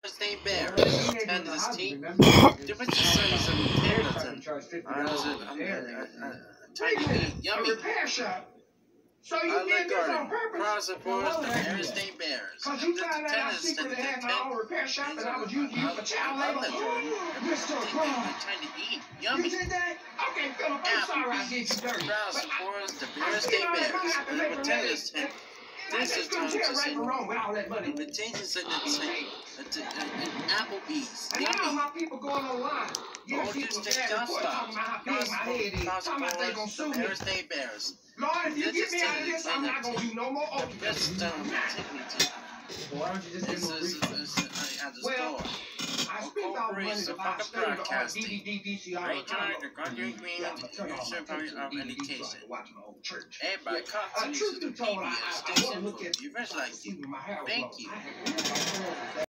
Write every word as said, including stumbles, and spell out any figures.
Benstein Bears attend this team. Different sizes of Pendleton. Tiny, yummy. So you did this on purpose? Cross the forest, the Benstein Bears. Because you found out I secretly had my own repair shop and I was using you for child labor. Mister Brown. Trying to eat. Yummy. You did that? Okay, Philip, I'm sorry I did you dirty. Cross the forest, the Benstein Bears. Attend this team. This is time to say the changes in the Applebee's. And now my people going online. You Oh, just take dust talking about how big my head is. Talking about they gonna sue me. Benstein Bears. Lord, if you get me out of this, I'm not gonna do no more open. This um, technically. Why don't you just This is at the well, store. I spent all the money to buy stereo or D V D, V C R. Right, John, the Guardian Green, you should probably of education. Everybody comes to the P B S station. You first like, thank you.